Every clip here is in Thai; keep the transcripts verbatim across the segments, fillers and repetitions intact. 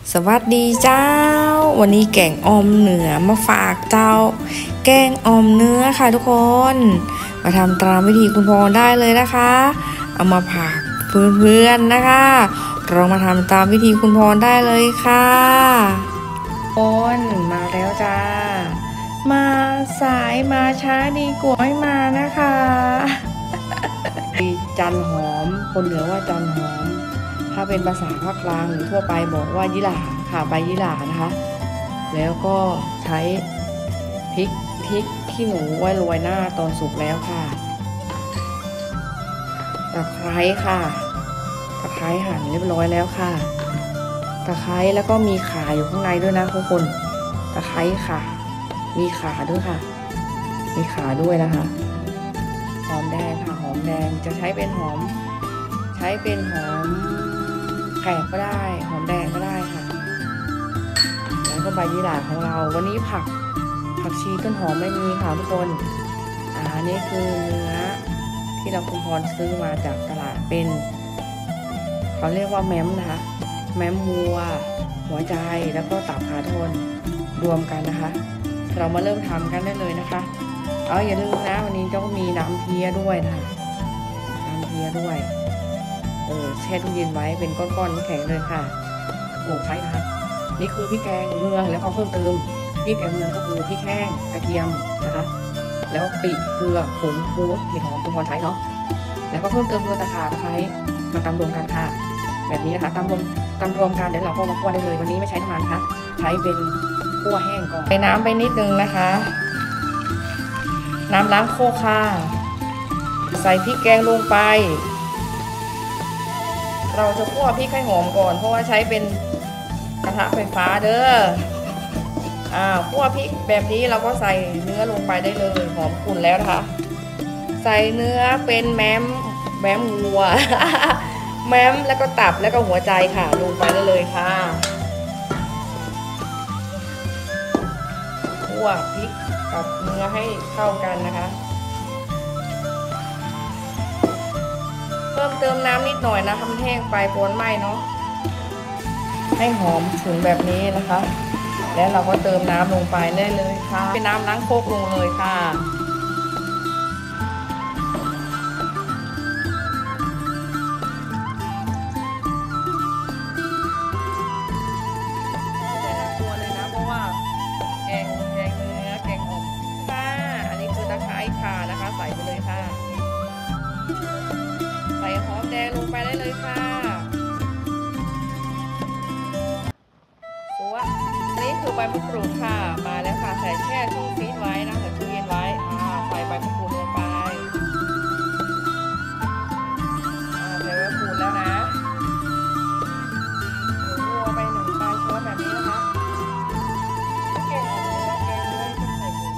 สวัสดีเจ้าวันนี้แกงออมเนื้อมาฝากเจ้าแกงออมเนื้อค่ะทุกคนมาทำตามวิธีคุณพรได้เลยนะคะเอามาผักเพื่อนๆนะคะเรามาทำตามวิธีคุณพรได้เลยค่ะคนมาแล้วจ้ามาสายมาช้าดีกว่าไม่มานะคะจันหอมคนเหนือว่าจันหอมถ้าเป็นภาษาภาคกลางหรือทั่วไปบอกว่ายี่หร่าค่ะใบยี่หร่านะคะแล้วก็ใช้พริกพริกขี้หนูไว้โรยหน้าตอนสุกแล้วค่ะตะไคร้ค่ะตะไคร้หั่นเรียบร้อยแล้วค่ะตะไคร้แล้วก็มีขาอยู่ข้างในด้วยนะทุกคนตะไคร้ค่ะมีขาด้วยค่ะมีขาด้วยนะคะหอมแดงค่ะหอมแดงจะใช้เป็นหอมใช้เป็นหอมแขกก็ได้หอมแดงก็ได้ค่ะแล้วก็ใบยี่หร่าของเราวันนี้ผักผักชีต้นหอมไม่มีค่ะทุกคนอ่านี่คือเนื้อที่เราคุณพรซื้อมาจากตลาดเป็นเขาเรียกว่าแม้มนะคะแม้มวัวหัวใจแล้วก็ตับขาทนรวมกันนะคะเรามาเริ่มทำกันได้เลยนะคะเอาอย่าลืมนะวันนี้ต้องมีน้ำเพี้ยด้วยนะคะน้ำเพี้ยด้วยเออแช่ตู้เย็นไว้เป็นก้อนๆแข็งเลยค่ะโอ้ใช่นะคะนี่คือพริกแกงเมืองแล้วก็เพิ่มเติมพริกแกงเมืองก็คือพริกแห้งกระเทียมนะคะแล้วปีเกลือผงฟูเห็ดหอมคุณพรใช้เนาะแล้วก็เพิ่มเติมเกลือตะขาตะไคร้มาตำรวมกันค่ะแบบนี้นะคะตำรวมตำรวมกันเดี๋ยวเราก็มาคั่วได้เลยวันนี้ไม่ใช้น้ำมันค่ะใช้เป็นคั่วแห้งก่อนใส่น้ำไปนิดนึงนะคะน้ำล้างโคกค่ะใส่พริกแกงลงไปเราจะคั่วพริกให้หอมก่อนเพราะว่าใช้เป็นกระทะไฟฟ้าเด้ออ่าคั่วพริกแบบนี้เราก็ใส่เนื้อลงไปได้เลยหอมขุ่นแล้วนะคะใส่เนื้อเป็นแม้มแม้มวัว แม้มแล้วก็ตับแล้วก็หัวใจค่ะลงไปได้เลยค่ะคั่วพริกกับเนื้อให้เข้ากันนะคะเพิ่มเติมน้ำนิดหน่อยนะทำแห้งไปโคนไหม้เนาะให้หอมถึงแบบนี้นะคะแล้วเราก็เติมน้ำลงไปได้เลยค่ะเป็นน้ำล้างโคกลงเลยค่ะนะคะใส่ไปเลยค่ะใส่หอมแดงลงไปได้เลยค่ะสวยอันนี้คือใบมะกรูดค่ะมาแล้วค่ะใส่แช่ช่องฟรีซไว้นะใส่ตู้เย็นไว้อ่าใส่ใบมะกรูดลงไปอ่าใส่ใบมะกรูดแล้วนะรัวไปหนึ่งปลายช้อนแบบนี้นะคะแกงเนื้อแกงเนื้อต้องใส่หมู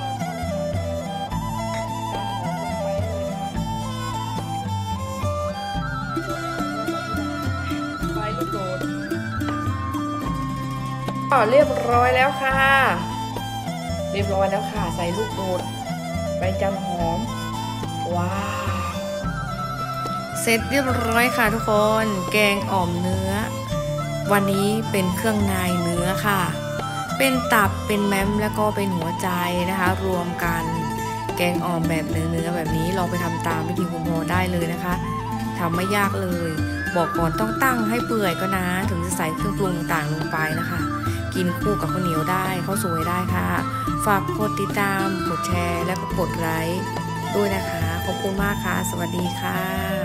เรียบร้อยแล้วค่ะเรียบร้อยแล้วค่ะใส่ลูกโดดใบจันหอมว้าวเสร็จเรียบร้อยค่ะทุกคนแกงอ่อมเนื้อวันนี้เป็นเครื่องในเนื้อค่ะเป็นตับเป็นแม้มแล้วก็เป็นหัวใจนะคะรวมกันแกงอ่อมแบบเนื้อๆแบบนี้ลองไปทำตามวิธีคุณพ่อได้เลยนะคะทำไม่ยากเลยบอกก่อนต้องตั้งให้เปื่อยก็นะถึงจะใส่เครื่องปรุงต่างลงไปนะคะกินคู่กับข้าวเหนียวได้ข้าวสวยได้ค่ะฝากกดติดตามกดแชร์แล้วก็กดไลค์ด้วยนะคะขอบคุณมากค่ะสวัสดีค่ะ